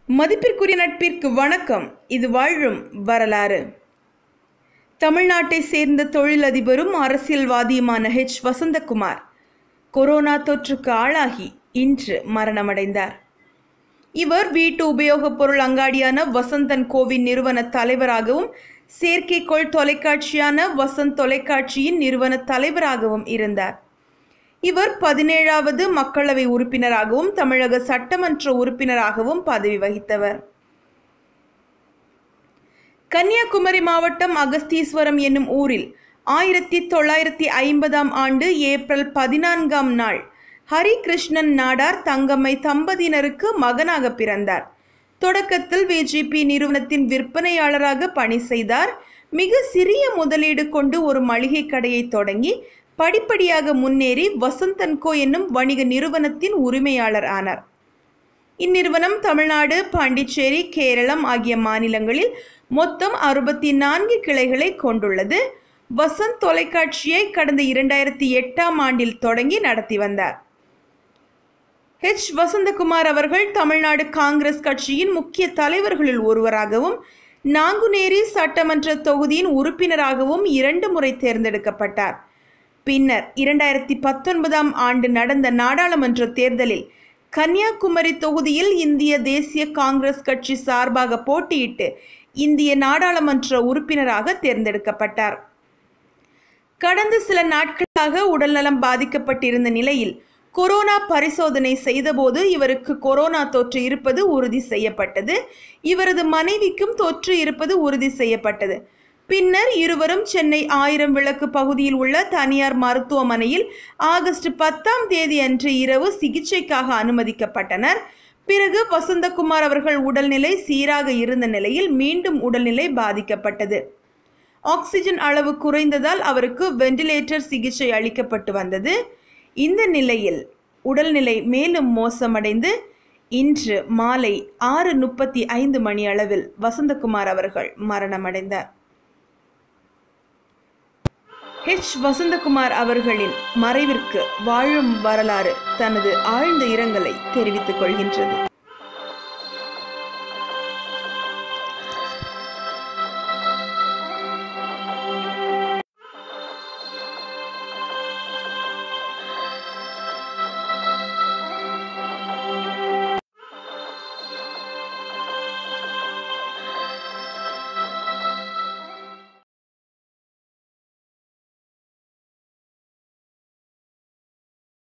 மதிப்பிற்குரிய நட்பிற்கு வணக்கம். இது வாழும் வரலாறு. தமிழ்நாட்டை சேர்ந்த தொழிலதிபரும் அரசியல்வாதியுமான வசந்தகுமார் கொரோனா தொற்றுக்கு ஆளாகி இன்று மரணமடைந்தார். இவர் வீட்டு உபயோகப் பொருள் அங்காடியான வசந்தன் கோவின் நிறுவன தலைவராகவும் செயற்கைக்கோள் தொலைக்காட்சியான வசந்த் தொலைக்காட்சியின் நிறுவன தலைவராகவும் இருந்தார். இவர் 17வது மக்களவை உறுப்பினராகவும் தமிழக சட்டமன்ற உறுப்பினராகவும் பதவி வகித்தவர். கன்னியாகுமரி மாவட்டம் அகஸ்தீஸ்வரம் என்னும் ஊரில் 1950ஆம் ஆண்டு ஏப்ரல் 14ஆம் நாள் ஹரிகிருஷ்ணன் நாடார் தங்கம்மை தம்பதியினருக்கு மகனாக பிறந்தார். தொடக்கத்தில் விஜிபி நிறுவனத்தின் விற்பனையாளராக பணி செய்தார். மிக சிறிய முதலீடு கொண்டு ஒரு மளிகை கடையை தொடங்கி படிப்படியாக முன்னேறி வசந்தன் கோ என்னும் வணிக நிறுவனத்தின் உரிமையாளர் ஆனார். இந்நிறுவனம் தமிழ்நாடு, பாண்டிச்சேரி, கேரளம் ஆகிய மாநிலங்களில் மொத்தம் 64 கிளைகளை கொண்டுள்ளது. வசந்த் தொலைக்காட்சியை கடந்த 2008ஆம் ஆண்டில் தொடங்கி நடத்தி வந்தார். வசந்தகுமார் அவர்கள் தமிழ்நாடு காங்கிரஸ் கட்சியின் முக்கிய தலைவர்களில் ஒருவராகவும் நாங்குநேரி சட்டமன்ற தொகுதியின் உறுப்பினராகவும் 2 முறை தேர்ந்தெடுக்கப்பட்டார். பின்னர் 2019ஆம் ஆண்டு நடந்த நாடாளுமன்ற தேர்தலில் கன்னியாகுமரி தொகுதியில் இந்திய தேசிய காங்கிரஸ் கட்சி சார்பாக போட்டியிட்டு இந்திய நாடாளுமன்ற உறுப்பினராக தேர்ந்தெடுக்கப்பட்டார். கடந்த சில நாட்களாக உடல்நலம் பாதிக்கப்பட்டிருந்த நிலையில் கொரோனா பரிசோதனை செய்தபோது இவருக்கு கொரோனா தொற்று இருப்பது உறுதி செய்யப்பட்டது. இவரது மனைவிக்கும் தொற்று இருப்பது உறுதி செய்யப்பட்டது. பின்னர் இருவரும் சென்னை 1000 விளக்கு பகுதியில் உள்ள தனியார் மருத்துவமனையில் ஆகஸ்ட் 10ஆம் தேதி அன்று இரவு சிகிச்சைக்காக அனுமதிக்கப்பட்டனர். பிறகு வசந்தகுமார் அவர்கள் உடல்நிலை சீராக இருந்த நிலையில் மீண்டும் உடல்நிலை பாதிக்கப்பட்டது. ஆக்சிஜன் அளவு குறைந்ததால் அவருக்கு வெண்டிலேட்டர் சிகிச்சை அளிக்கப்பட்டு வந்தது. இந்த நிலையில் உடல்நிலை மேலும் மோசமடைந்து இன்று மாலை 6:35 மணி அளவில் வசந்தகுமார் அவர்கள் மரணமடைந்தார். வசந்தகுமார் அவர்களின் மறைவிற்கு வாழும் வரலாறு தனது ஆழ்ந்த இரங்கலை தெரிவித்துக் கொள்கின்றது.